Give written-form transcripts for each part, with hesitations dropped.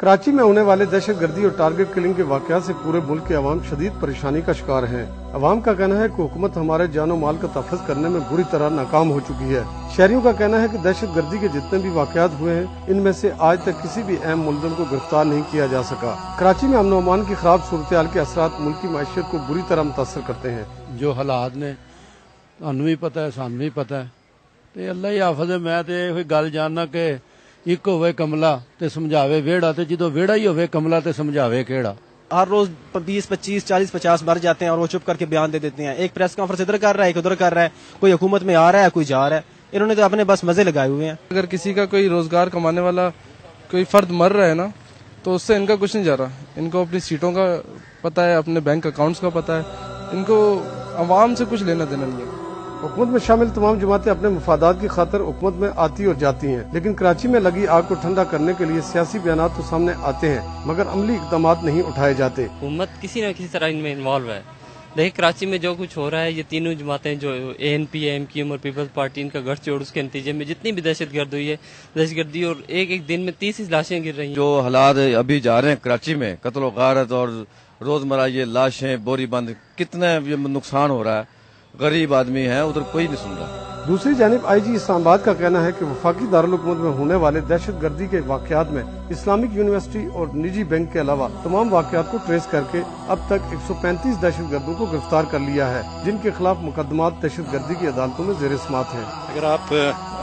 کراچی میں ہونے والے دہشت گردی اور ٹارگٹ کلنگ کے واقعات سے پورے ملک کے عوام شدید پریشانی کا شکار ہیں۔ عوام کا کہنا ہے کہ حکومت ہمارے جان و مال کا تحفظ کرنے میں بری طرح ناکام ہو چکی ہے۔ شہریوں کا کہنا ہے کہ دہشت گردی کے جتنے بھی واقعات ہوئے ہیں ان میں سے آج تک کسی بھی اہم ملزم کو گرفتار نہیں کیا جا سکا۔ کراچی میں امن و امان کی خراب صورتحال کے اثرات ملکی معیشت کو بری طرح متاثر کرتے ہیں۔ جو حالات نے تانوں بھی پتہ ہے سانوں بھی پتہ ہے تے اللہ ہی حافظ ہے۔ میں تے یہ گل جاننا کہ ایک ہوئے کملا تے سمجھاوے ویڑا تے جدو ویڑا ہی ہوئے کملا تے سمجھاوے کیڑا۔ ہر روز 20 25 40 50 مر جاتے ہیں اور وہ چپ کر کے بیان دے دیتے ہیں۔ ایک پریس کانفرنس ادھر کر رہا ہے ایک ادھر کر رہا ہے، کوئی حکومت میں آ رہا ہے کوئی جا رہا ہے۔ انہوں نے تو اپنے بس مزے لگائے ہوئے ہیں۔ اگر کسی کا کوئی روزگار کمانے والا کوئی فرد مر رہا ہے نا تو اس سے ان کا کچھ نہیں جا رہا۔ ان کو اپنی سیٹوں کا پتہ ہے، اپنے بینک اکاؤنٹس کا پتہ ہے، ان کو عوام سے کچھ لینا دینا نہیں ہے۔ حکومت میں شامل تمام جماعتیں اپنے مفادات کی خاطر حکومت میں آتی اور جاتی ہیں، لیکن کراچی میں لگی آگ کو ٹھنڈا کرنے کے لیے سیاسی بیانات تو سامنے آتے ہیں مگر عملی اقدامات نہیں اٹھائے جاتے۔ حکومت کسی نہ کسی طرح ان میں انوالو ہے۔ دیکھیں کراچی میں جو کچھ ہو رہا ہے، یہ تینوں جماعتیں جو ANP MQM اور پیپلز پارٹی ان کا گٹھ جوڑ، اس کے نتیجے میں جتنی بھی دہشت گرد ہوئی ہے، دہشت گردی، اور ایک دن میں 30 لاشیں گر رہی ہیں۔ جو حالات ابھی جا رہے ہیں کراچی میں، قتل و غارت اور روزمرہ یہ لاشیں بوری بند، کتنا نقصان ہو رہا ہے، غریب آدمی ہیں ادھر کوئی نہیں سن رہا۔ دوسری جانب IG اسلام آباد کا کہنا ہے کہ وفاقی دارالحکومت میں ہونے والے دہشت گردی کے واقعات میں اسلامک یونیورسٹی اور نجی بینک کے علاوہ تمام واقعات کو ٹریس کر کے اب تک 135 دہشت گردوں کو گرفتار کر لیا ہے، جن کے خلاف مقدمات دہشت گردی کی عدالتوں میں زیر سماعت ہیں۔ اگر آپ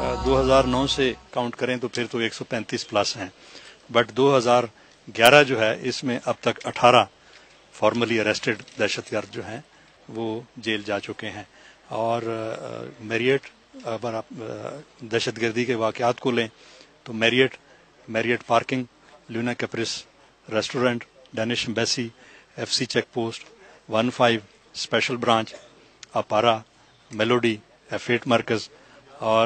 2009 سے کاؤنٹ کریں تو پھر تو 135 پلس ہیں، بٹ 2011 جو ہے اس میں اب تک 18 فارملی اریسٹڈ دہشت گرد جو ہیں وہ جیل جا چکے ہیں۔ اور میریٹ، اگر آپ دہشت گردی کے واقعات کو لیں تو Marriott parking, Luna Caprice restaurant, Danish embassy, FC check post, 15 special branch, Aabpara, Melody, F8 مرکز اور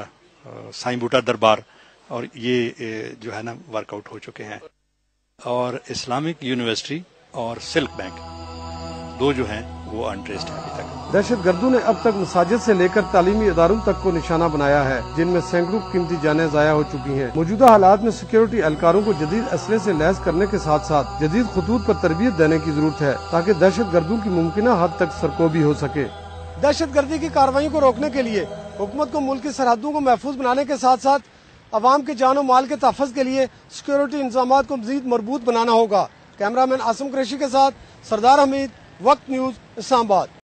سائیں بوٹا دربار، اور یہ جو ہے نا ورک آؤٹ ہو چکے ہیں۔ اور اسلامک یونیورسٹی اور سلک بینک دو جو ہیں وہ انٹریسڈ ہیں ابھی تک۔ دہشت گردوں نے اب تک مساجد سے لے کر تعلیمی اداروں تک کو نشانہ بنایا ہے، جن میں سینکڑوں قیمتی جانیں ضائع ہو چکی ہیں۔ موجودہ حالات میں سیکیورٹی اہلکاروں کو جدید اسلحے سے لیس کرنے کے ساتھ ساتھ جدید خطوط پر تربیت دینے کی ضرورت ہے تاکہ دہشت گردوں کی ممکنہ حد تک سرکوبی ہو سکے۔ دہشت گردی کی کارروائیوں کو روکنے کے لیے حکومت کو ملک کی سرحدوں کو محفوظ بنانے کے ساتھ ساتھ عوام کے جان و مال کے تحفظ کے لیے سیکیورٹی انتظامات کو مزید مربوط بنانا ہوگا۔ کیمرہ مین عاصم قریشی کے ساتھ سردار حمید، وقت نیوز، اسلام آباد۔